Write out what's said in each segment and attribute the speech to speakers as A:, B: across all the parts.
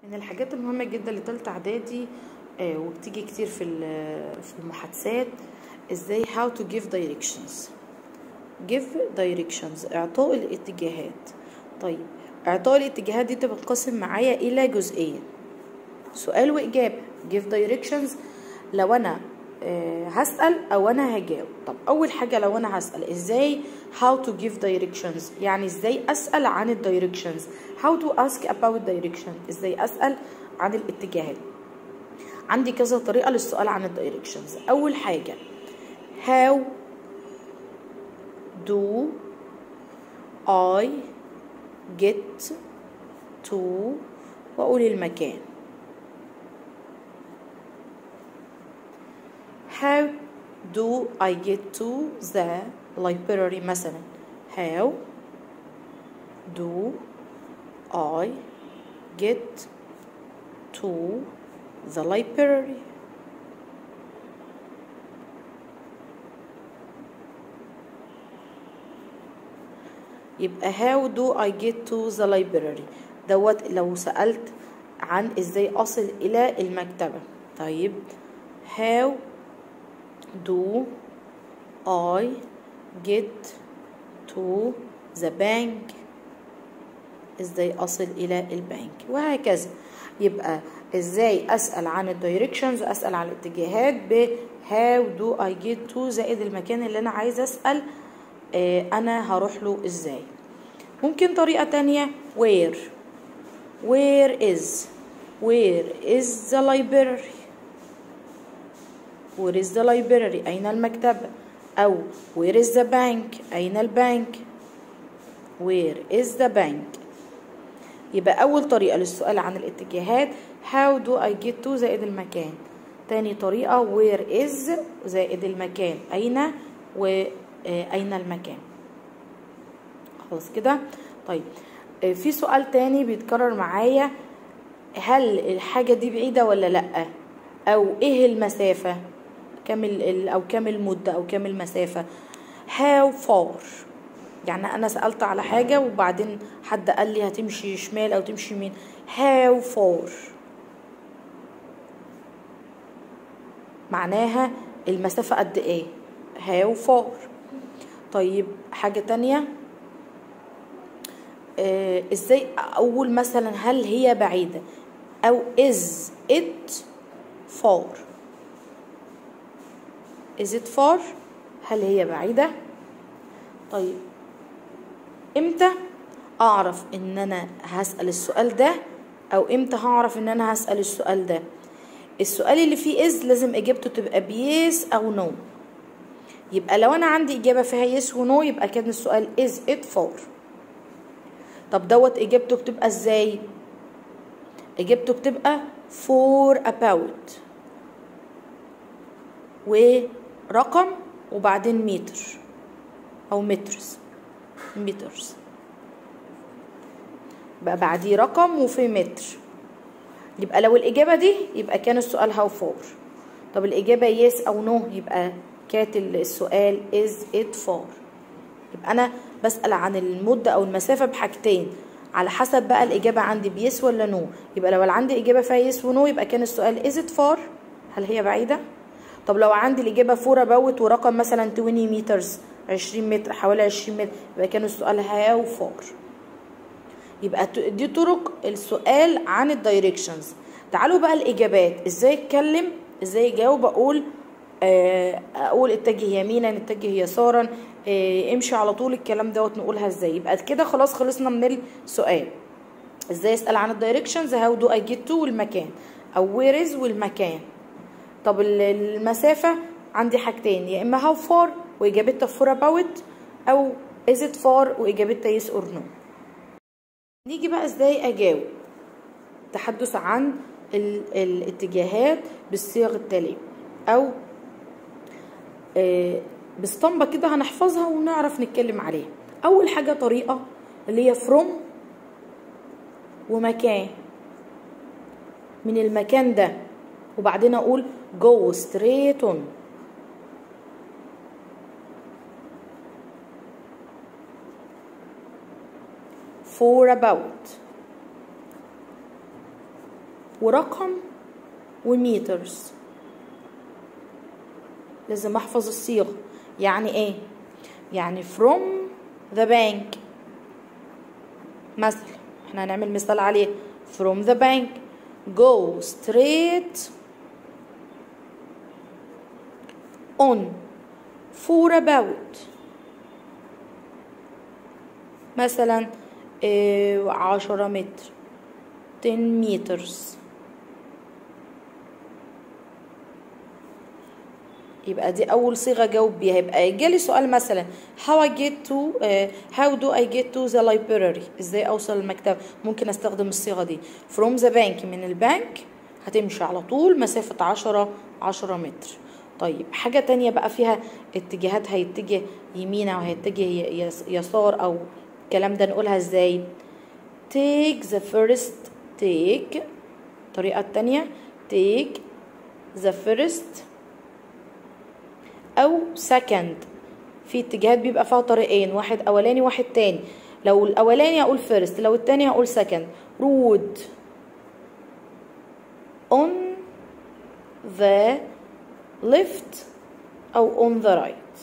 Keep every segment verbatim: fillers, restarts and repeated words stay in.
A: من الحاجات المهمة جدا لتالتة اعدادي آه وبتيجي كتير في في المحادثات ازاي how to give directions. give directions اعطاء الاتجاهات. طيب اعطاء الاتجاهات دي تنقسم معايا الى جزئين، سؤال واجابة. give directions لو انا آه هسأل او انا هجاوب. طب اول حاجة لو انا هسأل ازاي how to give directions، يعني ازاي اسأل عن الدايركشنز. how to ask about direction، ازاي اسأل عن الاتجاهات. عندي كذا طريقة للسؤال عن الدايركشنز. اول حاجة how do I get to، واقول المكان. how do I get to the library مثلا. how do I get to the library. يبقى how do I get to the library دوت لو سألت عن ازاي اصل الى المكتبة. طيب how do I get to the bank، ازاي اصل الى البنك، وهكذا. يبقى ازاي اسأل عن الدايركشنز، اسأل عن الاتجاهات ب how do I get to زائد المكان اللي انا عايزه اسأل آه انا هروح له ازاي. ممكن طريقة تانية where where is where is the library where is the library أين المكتبة، أو where is the bank أين البنك where is the bank. يبقى أول طريقة للسؤال عن الاتجاهات how do I get to زائد المكان. تاني طريقة where is زائد المكان أين، وأين المكان. خلاص كده. طيب في سؤال تاني بيتكرر معايا، هل الحاجة دي بعيدة ولا لأ، أو إيه المسافة، كم أو كم المدة أو كم المسافة. how far، يعني أنا سألت على حاجة وبعدين حد قال لي هتمشي شمال أو تمشي يمين. how far معناها المسافة قد إيه. how far. طيب حاجة تانية آه إزاي أقول مثلا هل هي بعيدة، أو is it far is it far هل هي بعيدة. طيب امتى اعرف ان انا هسأل السؤال ده، او امتى هعرف ان انا هسأل السؤال ده. السؤال اللي فيه is لازم اجابته تبقى بيس او نو. يبقى لو انا عندي اجابة فيها يس ونو يبقى كان السؤال is it far. طب دوت اجابته بتبقى ازاي، اجابته بتبقى for about ورقم وبعدين متر او مترز مترز بقى بعديه رقم وفي متر. يبقى لو الإجابة دي يبقى كان السؤال how far. طب الإجابة yes أو no يبقى كانت السؤال is it far. يبقى أنا بسأل عن المدة أو المسافة بحاجتين على حسب بقى الإجابة عندي بيس ولا no. يبقى لو عندي إجابة فيها yes و no يبقى كان السؤال is it far هل هي بعيدة. طب لو عندي الإجابة for about ورقم مثلا عشرين مترز عشرين متر حوالي عشرين متر يبقى كان السؤال how far. يبقى دي طرق السؤال عن الدايركشنز. تعالوا بقى الاجابات، ازاي اتكلم ازاي اجاوب. اقول آه اقول اتجه يمينا اتجه يسارا آه امشي على طول، الكلام دوت نقولها ازاي. يبقى كده خلاص خلصنا من السؤال. ازاي اسال عن الدايركشنز هاو دو اي جيت تو والمكان، او وير از والمكان. طب المسافه عندي حاجتين، يا اما هاو فار واجابتها فور اباوت، او از ات فار واجابتها يس اور نو. نيجي بقى ازاي اجاوب. تحدث عن الاتجاهات بالصيغ التالية، او باسطمبة كده هنحفظها ونعرف نتكلم عليها. اول حاجة طريقة اللي هي from ومكان، من المكان ده، وبعدين اقول go straight on. for about ورقم وميترز. لازم احفظ الصيغة. يعني ايه؟ يعني from the bank مثلا، احنا هنعمل مثال عليه. from the bank go straight on for about مثلا اه عشرة متر ten meters. يبقى دي أول صيغة جاوب بيها. يبقى جالي سؤال مثلا how I get to uh, how do I get to the library، ازاي أوصل المكتبة؟ ممكن أستخدم الصيغة دي from the bank، من البنك هتمشي على طول مسافة عشرة عشرة متر. طيب حاجة تانية بقى فيها اتجاهات، هيتجه يمين أو هيتجه يسار أو الكلام ده، نقولها ازاي؟ take the first take، الطريقة التانية take the first أو second. في اتجاهات بيبقى فيها طريقين، واحد أولاني واحد تاني. لو الأولاني هقول first، لو التاني هقول second. road on the left أو on the right.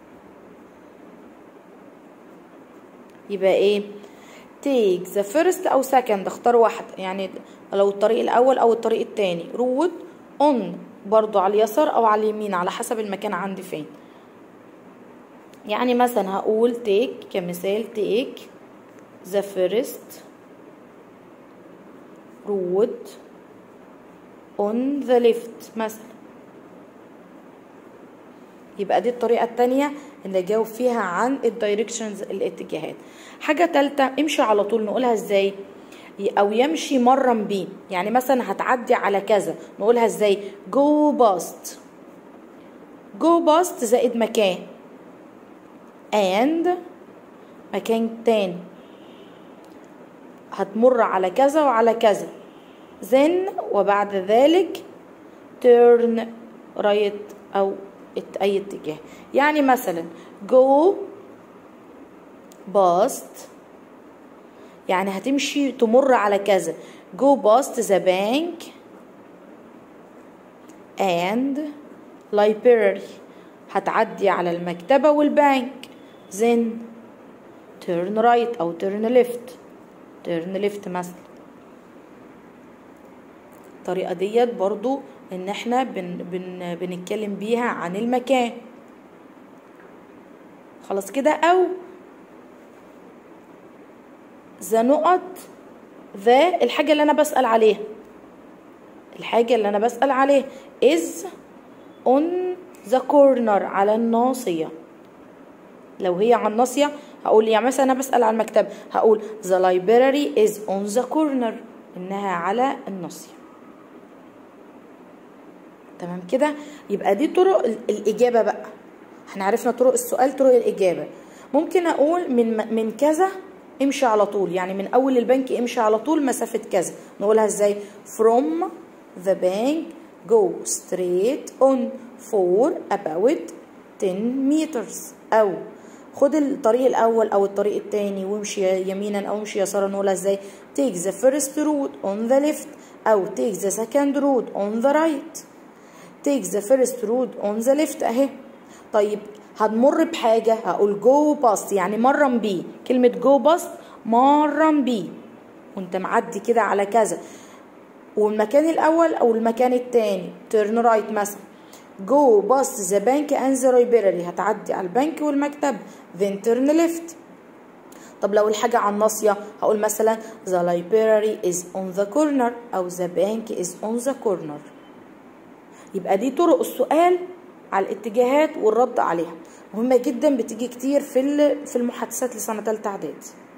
A: يبقى ايه؟ take the first أو second، اختار واحد، يعني لو الطريق الأول أو الطريق التاني. road on برضو على اليسار أو على اليمين على حسب المكان عندي فين. يعني مثلا هقول take كمثال take the first road on the left مثلا. يبقى دي الطريقة التانية اللي اجاوب فيها عن الدايركشنز، الاتجاهات. حاجة تالتة امشي على طول، نقولها ازاي؟ او يمشي مرا بيه. يعني مثلا هتعدي على كذا، نقولها ازاي؟ go past. go past زائد مكان and مكان تاني، هتمر على كذا وعلى كذا. then وبعد ذلك turn right او اي اتجاه. يعني مثلا go past يعني هتمشي تمر على كذا. go past the bank and library، هتعدي على المكتبة والبنك. then turn right أو turn left turn left مثلا. الطريقة ديت برضو ان احنا بن بن بنتكلم بيها عن المكان. خلاص كده. او ذا نقط، ذا الحاجة اللي أنا بسأل عليها، الحاجة اللي أنا بسأل عليها is on the corner على الناصية. لو هي على الناصية هقول يعني مثلا أنا بسأل على المكتب، هقول the library is on the corner، إنها على الناصية. تمام كده. يبقى دي طرق الإجابة بقى. احنا عرفنا طرق السؤال، طرق الإجابة. ممكن أقول من من كذا امشي على طول، يعني من اول البنك امشي على طول مسافة كذا. نقولها ازاي؟ from the bank go straight on for about ten meters. او خد الطريق الاول او الطريق التاني وامشي يمينا او امشي يسارا. نقولها ازاي؟ take the first road on the left او take the second road on the right. take the first road on the left اهي. طيب هنمر بحاجة، هقول جو باست يعني مرا بيه. كلمة جو باست مرا بيه وانت معدي كده على كذا، والمكان الأول أو المكان التاني تيرن رايت مثلا. جو باست ذا بانك اند ذا library، هتعدي على البنك والمكتب. then turn left. طب لو الحاجة على الناصية هقول مثلا the library is on the corner أو the bank is on the corner. يبقى دي طرق السؤال على الاتجاهات والرد عليها، مهمة جدا، بتيجي كتير في في المحادثات لسنة تالتة اعدادي.